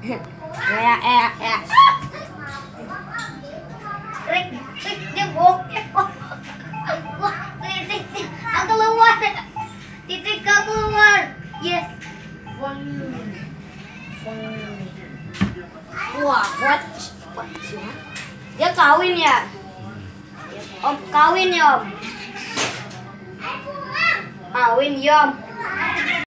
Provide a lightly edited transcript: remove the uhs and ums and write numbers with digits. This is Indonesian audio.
Ya. Trik, dia bokeh. Wah, titik aku keluar. Titik aku keluar. Yes. Wah, what sih? Dia kawin ya? Om, kawin ya, Om. Kawin ya, Om.